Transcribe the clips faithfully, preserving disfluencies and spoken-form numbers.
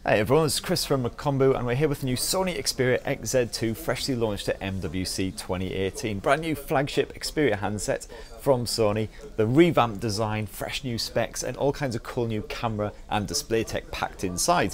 Hey everyone, it's Chris from Macombo and we're here with the new Sony Xperia X Z two, freshly launched at M W C twenty eighteen. Brand new flagship Xperia handset from Sony, the revamped design, fresh new specs and all kinds of cool new camera and display tech packed inside.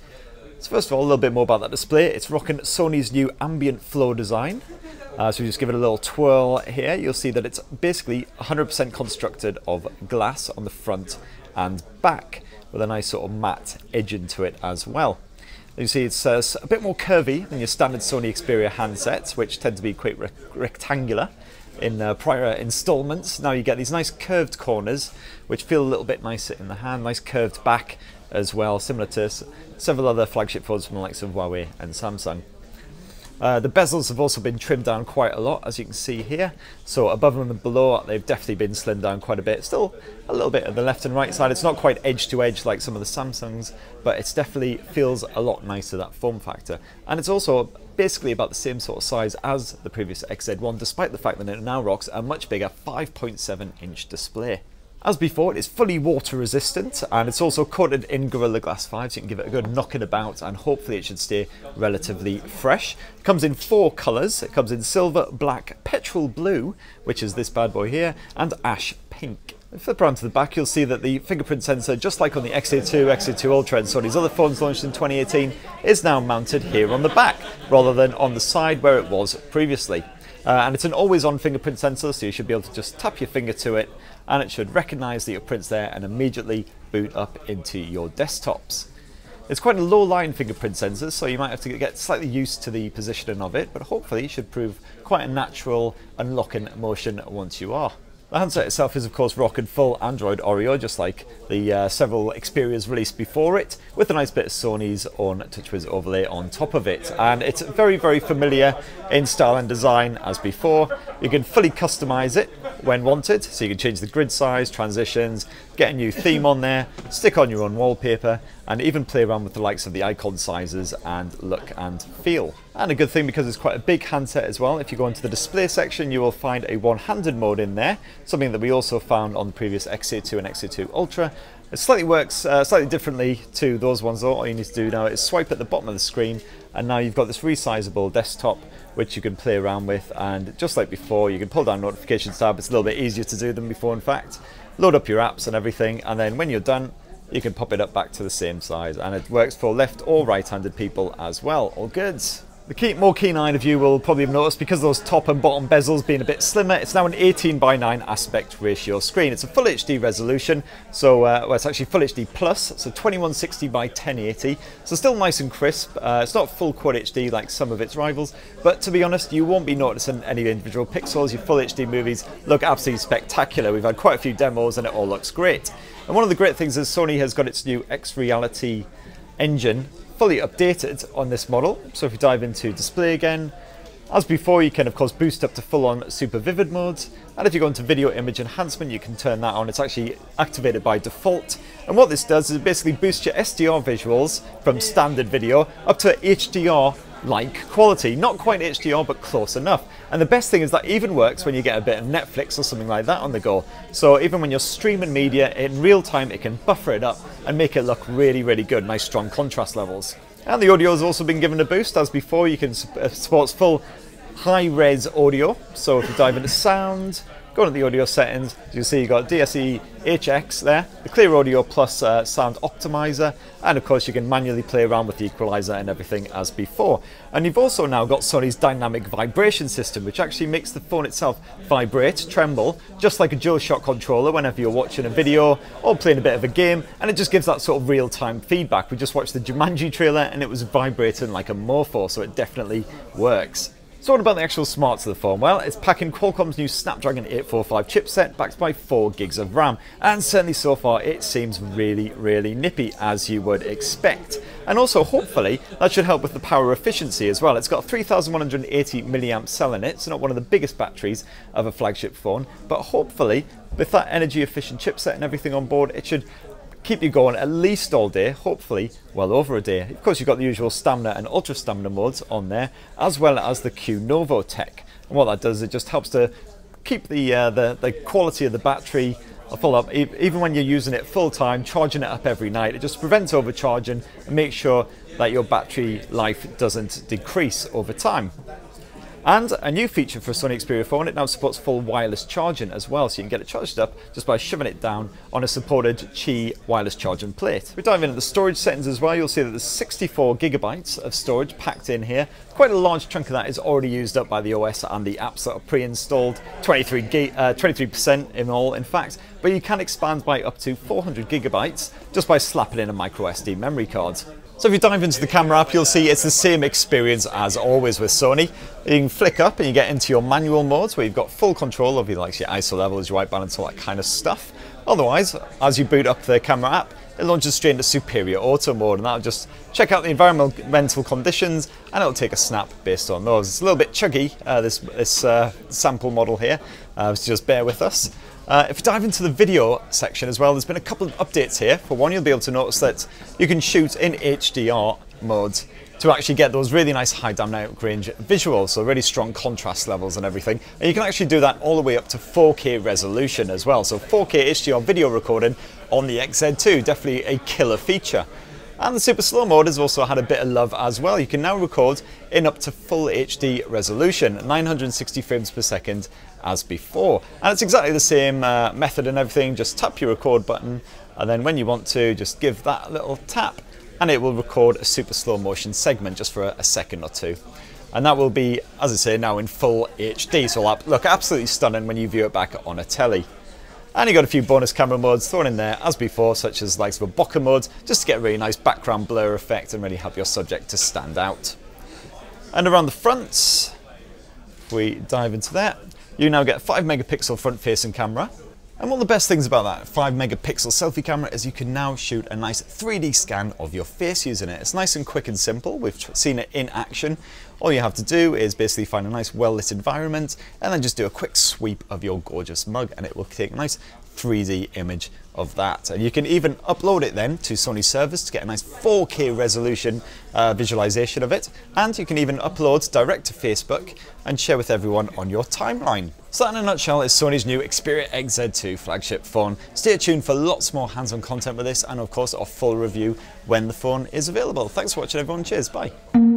So first of all, a little bit more about that display. It's rocking Sony's new ambient flow design. Uh, so we just give it a little twirl here. You'll see that it's basically one hundred percent constructed of glass on the front and back, with a nice sort of matte edge into it as well. You see it's uh, a bit more curvy than your standard Sony Xperia handsets, which tend to be quite re rectangular in uh, prior installments. Now you get these nice curved corners, which feel a little bit nicer in the hand, nice curved back as well, similar to s several other flagship phones from the likes of Huawei and Samsung. Uh, the bezels have also been trimmed down quite a lot, as you can see here. So above and below, they've definitely been slimmed down quite a bit. Still a little bit at the left and right side. It's not quite edge to edge like some of the Samsungs, but it definitely feels a lot nicer, that form factor. And it's also basically about the same sort of size as the previous X Z one, despite the fact that it now rocks a much bigger five point seven inch display. As before, it is fully water resistant and it's also coated in Gorilla Glass five, so you can give it a good knocking about and hopefully it should stay relatively fresh. It comes in four colours. It comes in silver, black, petrol blue, which is this bad boy here, and ash pink. If you flip around to the back, you'll see that the fingerprint sensor, just like on the X Z two, X Z two Ultra and Sony's other phones launched in twenty eighteen, is now mounted here on the back rather than on the side where it was previously. Uh, and it's an always-on fingerprint sensor, so you should be able to just tap your finger to it and it should recognise that your print's there and immediately boot up into your desktops. It's quite a low-lying fingerprint sensor, so you might have to get slightly used to the positioning of it, but hopefully it should prove quite a natural unlocking motion once you are. The handset itself is of course rocking full Android Oreo, just like the uh, several Xperias released before it, with a nice bit of Sony's own TouchWiz overlay on top of it. And it's very, very familiar in style and design as before. You can fully customize it when wanted, so you can change the grid size, transitions, get a new theme on there, stick on your own wallpaper, and even play around with the likes of the icon sizes and look and feel. And a good thing, because it's quite a big handset as well, if you go into the display section you will find a one-handed mode in there, something that we also found on the previous X Z two and X Z two Ultra. It slightly works uh, slightly differently to those ones though. All you need to do now is swipe at the bottom of the screen and now you've got this resizable desktop which you can play around with, and just like before you can pull down notifications tab. It's a little bit easier to do than before in fact. Load up your apps and everything, and then when you're done you can pop it up back to the same size, and it works for left or right-handed people as well. All good. The key, more keen-eyed of you will probably have noticed, because those top and bottom bezels being a bit slimmer, it's now an eighteen by nine aspect ratio screen. It's a full H D resolution, so uh, well, it's actually full H D plus, so twenty-one sixty by ten eighty, so still nice and crisp. Uh, it's not full quad H D like some of its rivals, but to be honest, you won't be noticing any individual pixels. Your full H D movies look absolutely spectacular. We've had quite a few demos and it all looks great. And one of the great things is Sony has got its new X Reality engine fully updated on this model. So if you dive into display again, as before, you can of course boost up to full-on super vivid modes, and if you go into video image enhancement you can turn that on. It's actually activated by default, and what this does is it basically boosts your S D R visuals from standard video up to H D R like quality. Not quite H D R, but close enough. And the best thing is that even works when you get a bit of Netflix or something like that on the go. So even when you're streaming media in real time, it can buffer it up and make it look really, really good. Nice strong contrast levels. And the audio has also been given a boost. As before, you can support full high-res audio. So if you dive into sound, go into the audio settings, you see you've got D S E H X there, the clear audio plus uh, sound optimizer, and of course you can manually play around with the equalizer and everything as before. And you've also now got Sony's dynamic vibration system, which actually makes the phone itself vibrate, tremble, just like a DualShock controller whenever you're watching a video or playing a bit of a game, and it just gives that sort of real-time feedback. We just watched the Jumanji trailer and it was vibrating like a morpho, so it definitely works. So what about the actual smarts of the phone? Well, it's packing Qualcomm's new Snapdragon eight forty-five chipset backed by four gigs of RAM, and certainly so far it seems really, really nippy, as you would expect. And also hopefully that should help with the power efficiency as well. It's got a three thousand one hundred eighty milliamp cell in it, so not one of the biggest batteries of a flagship phone, but hopefully with that energy efficient chipset and everything on board, it should keep you going at least all day, hopefully well over a day. Of course you've got the usual stamina and ultra stamina modes on there, as well as the Q Novo tech. And what that does, it just helps to keep the, uh, the, the quality of the battery full up, even when you're using it full time, charging it up every night. It just prevents overcharging and makes sure that your battery life doesn't decrease over time. And a new feature for a Sony Xperia phone, it now supports full wireless charging as well, so you can get it charged up just by shoving it down on a supported Qi wireless charging plate. If we dive into the storage settings as well, you'll see that there's sixty-four gigabytes of storage packed in here. Quite a large chunk of that is already used up by the O S and the apps that are pre-installed, twenty-three percent in all in fact, but you can expand by up to four hundred gigabytes just by slapping in a micro S D memory card. So if you dive into the camera app, you'll see it's the same experience as always with Sony. You can flick up and you get into your manual modes where you've got full control of your, like, your I S O levels, your white balance, all that kind of stuff. Otherwise, as you boot up the camera app, it launches straight into superior auto mode, and that'll just check out the environmental conditions and it'll take a snap based on those. It's a little bit chuggy, uh, this, this uh, sample model here, uh, so just bear with us. Uh, if you dive into the video section as well, there's been a couple of updates here. For one, you'll be able to notice that you can shoot in H D R mode to actually get those really nice high dynamic range visuals, so really strong contrast levels and everything. And you can actually do that all the way up to four K resolution as well. So four K H D R video recording on the X Z two, definitely a killer feature. And the super slow mode has also had a bit of love as well. You can now record in up to full H D resolution, nine hundred sixty frames per second as before. And it's exactly the same uh, method and everything. Just tap your record button, and then when you want to, just give that little tap and it will record a super slow motion segment just for a, a second or two. And that will be, as I say, now in full H D. So it'll look absolutely stunning when you view it back on a telly. And you got a few bonus camera modes thrown in there as before, such as like the bokeh mode, just to get a really nice background blur effect and really help your subject to stand out. And around the front, if we dive into that, you now get a five megapixel front facing camera. And one of the best things about that five megapixel selfie camera is you can now shoot a nice three D scan of your face using it. It's nice and quick and simple. We've seen it in action. All you have to do is basically find a nice well-lit environment and then just do a quick sweep of your gorgeous mug and it will take a nice three D image of that. And you can even upload it then to Sony servers to get a nice four K resolution uh, visualization of it. And you can even upload direct to Facebook and share with everyone on your timeline. So that in a nutshell is Sony's new Xperia X Z two flagship phone. Stay tuned for lots more hands-on content with this and of course a full review when the phone is available. Thanks for watching everyone, cheers, bye.